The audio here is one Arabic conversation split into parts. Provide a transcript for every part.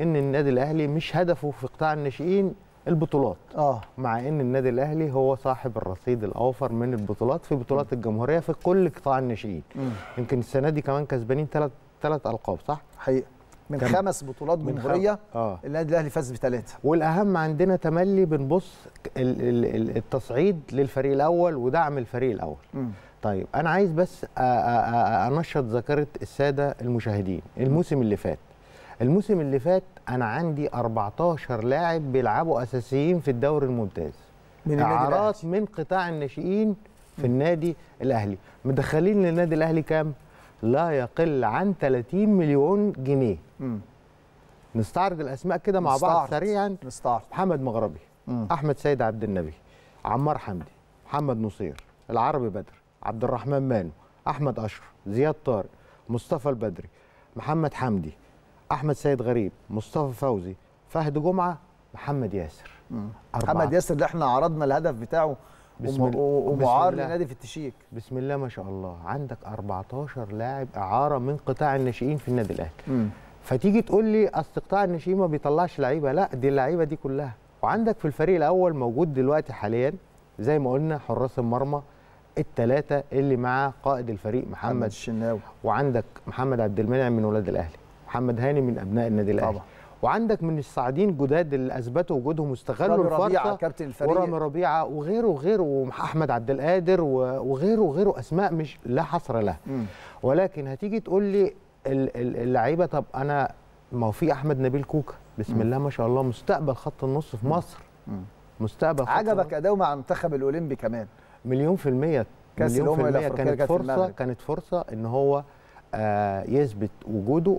ان النادي الاهلي مش هدفه في قطاع الناشئين البطولات، مع ان النادي الاهلي هو صاحب الرصيد الاوفر من البطولات في بطولات الجمهوريه في كل قطاع الناشئين. يمكن السنه دي كمان كسبانين ثلاث القاب، صح؟ حقيقه من 5 بطولات جمهوريه النادي الاهلي فاز ب3. والاهم عندنا تملي بنبص التصعيد للفريق الاول ودعم الفريق الاول. طيب انا عايز بس انشط ذاكره الساده المشاهدين. الموسم اللي فات انا عندي 14 لاعب بيلعبوا اساسيين في الدوري الممتاز، اعارات من قطاع الناشئين في النادي الاهلي، مدخلين للنادي الاهلي كام؟ لا يقل عن 30 مليون جنيه. نستعرض الاسماء كده مع بعض سريعا. محمد مغربي، احمد سيد عبد النبي، عمار حمدي، محمد نصير، العربي بدر، عبد الرحمن مانو، احمد اشرف، زياد طارق، مصطفى البدري، محمد حمدي، احمد سيد غريب، مصطفى فوزي، فهد جمعه، محمد ياسر. محمد ياسر اللي احنا عرضنا الهدف بتاعه ومعار لنادي في التشيك. بسم الله ما شاء الله، عندك 14 لاعب اعاره من قطاع الناشئين في النادي الاهلي. فتيجي تقول لي اصل قطاع الناشئين ما بيطلعش لعيبه، لا دي اللعيبه دي كلها. وعندك في الفريق الاول موجود دلوقتي حاليا زي ما قلنا حراس المرمى الثلاثه اللي مع قائد الفريق محمد الشناوي، وعندك محمد عبد المنعم من ولاد الاهلي، محمد هاني من ابناء النادي الاهلي طبعا. وعندك من الصاعدين جداد اللي اثبتوا وجودهم واستغلوا الفرصه، كابتن الفريق، ورامي ربيعه وغيره واحمد عبد القادر وغيره اسماء مش لا حصر لها. ولكن هتيجي تقول لي اللعيبه، طب انا ما هو في احمد نبيل كوكا بسم الله ما شاء الله مستقبل خط النص في مصر. مستقبل خط عجبك اداؤه مع المنتخب الاولمبي كمان؟ مليون في المية. كاس الامم الافريقيه كانت فرصه ان هو يثبت وجوده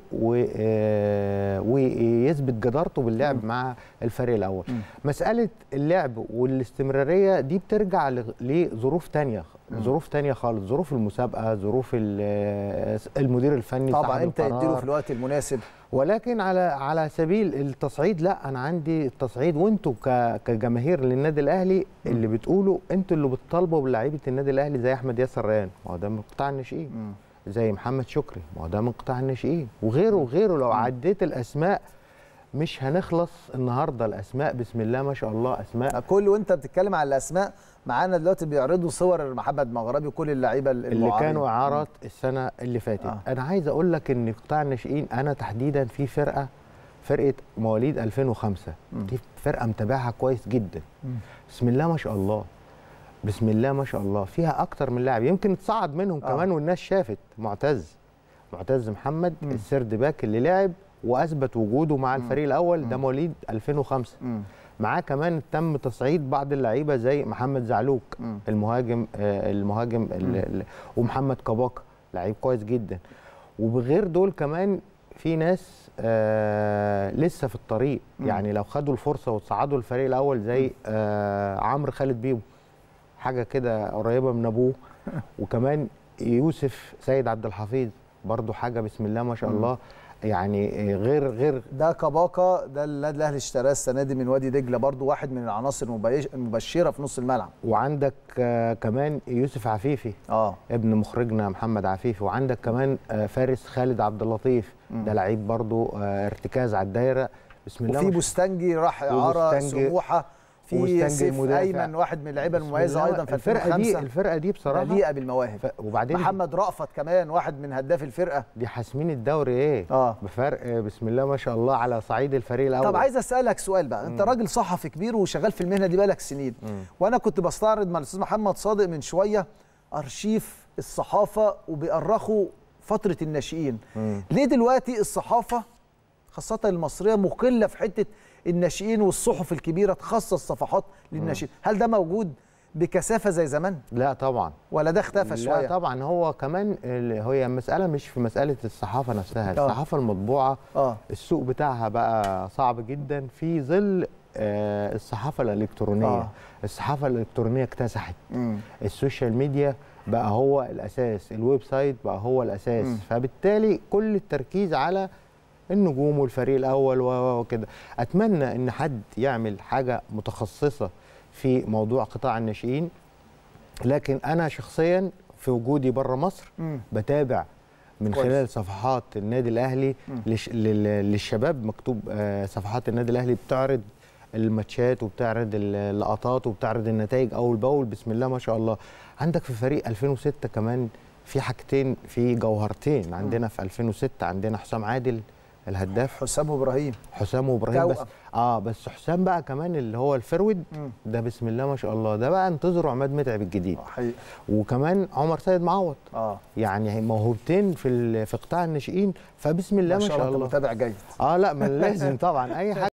ويثبت جدارته باللعب مع الفريق الاول. مساله اللعب والاستمراريه دي بترجع لظروف تانية خالص، ظروف المسابقه، ظروف المدير الفني طبعا، امتى يديله في الوقت المناسب. ولكن على سبيل التصعيد، لا انا عندي التصعيد، وانتوا كجماهير للنادي الاهلي اللي بتقولوا انتوا اللي بتطالبوا بلعيبه النادي الاهلي زي احمد ياسر ريان، ما هو ده من قطاع الناشئين، زي محمد شكري، ما هو ده من قطاع الناشئين، وغيره لو عديت الاسماء مش هنخلص النهارده. الاسماء بسم الله ما شاء الله اسماء. كل وانت بتتكلم على الاسماء معانا دلوقتي بيعرضوا صور محمد مغربي وكل اللعيبه اللي كانوا اعارات السنه اللي فاتت. انا عايز اقول لك ان قطاع الناشئين انا تحديدا في فرقه مواليد 2005 دي فرقه متابعها كويس جدا. بسم الله ما شاء الله، بسم الله ما شاء الله، فيها اكتر من لاعب يمكن تصعد منهم كمان والناس شافت. معتز محمد السرد باك اللي لعب واثبت وجوده مع الفريق الاول، ده مواليد 2005. معاه كمان تم تصعيد بعض اللعيبه زي محمد زعلوك المهاجم ومحمد كباكا لعيب كويس جدا. وبغير دول كمان في ناس لسه في الطريق، يعني لو خدوا الفرصه وتصعدوا الفريق الاول زي عمرو خالد بيبو، حاجه كده قريبه من ابوه. وكمان يوسف سيد عبد الحفيظ برضو حاجه بسم الله ما شاء الله، يعني غير ده كباكا ده النادي الاهلي اشتراه السنه دي من وادي دجله، برضو واحد من العناصر المبشره في نص الملعب. وعندك كمان يوسف عفيفي ابن مخرجنا محمد عفيفي. وعندك كمان فارس خالد عبد اللطيف، ده لعيب برضو ارتكاز على الدايره بسم الله. وفي بوستنجي راح اعاره سموحه، في سيف ايمن واحد من اللعيبه المميزه ايضا في 2005. الفرقه دي بصراحه مليئه بالمواهب. وبعدين محمد رأفت كمان واحد من هداف الفرقه دي، حاسمين الدوري بفرق بسم الله ما شاء الله على صعيد الفريق الاول. طب عايز اسالك سؤال بقى، انت راجل صحفي كبير وشغال في المهنه دي بقالك سنين، وانا كنت بستعرض مع الاستاذ محمد صادق من شويه ارشيف الصحافه وبيأرخوا فتره الناشئين. ليه دلوقتي الصحافه خاصه المصريه مقله في حته الناشئين والصحف الكبيره تخصص صفحات للناشئين؟ هل ده موجود بكثافه زي زمان؟ لا طبعا. ولا ده اختفى شويه؟ لا طبعا. هو كمان هي مساله مش في مساله الصحافه نفسها، الصحافه المطبوعه السوق بتاعها بقى صعب جدا في ظل الصحافه الالكترونيه. الصحافه الالكترونيه اكتسحت، السوشيال ميديا بقى هو الاساس، الويب سايت بقى هو الاساس. فبالتالي كل التركيز على النجوم والفريق الاول وكده. اتمنى ان حد يعمل حاجه متخصصه في موضوع قطاع الناشئين، لكن انا شخصيا في وجودي بره مصر بتابع من خلال صفحات النادي الاهلي للشباب، مكتوب صفحات النادي الاهلي بتعرض الماتشات وبتعرض اللقطات وبتعرض النتائج اول باول. بسم الله ما شاء الله. عندك في فريق 2006 كمان في حاجتين، في جوهرتين عندنا. في 2006 عندنا حسام عادل الهداف، حسام وابراهيم بس بس حسام بقى كمان اللي هو الفرود ده، بسم الله ما شاء الله، ده بقى انتظروا عماد متعب الجديد. حقيقي. وكمان عمر سيد معوض يعني موهوبتين في قطاع الناشئين، فبسم الله ما شاء الله. متابع جيد. لا ما لازم طبعا اي حاجه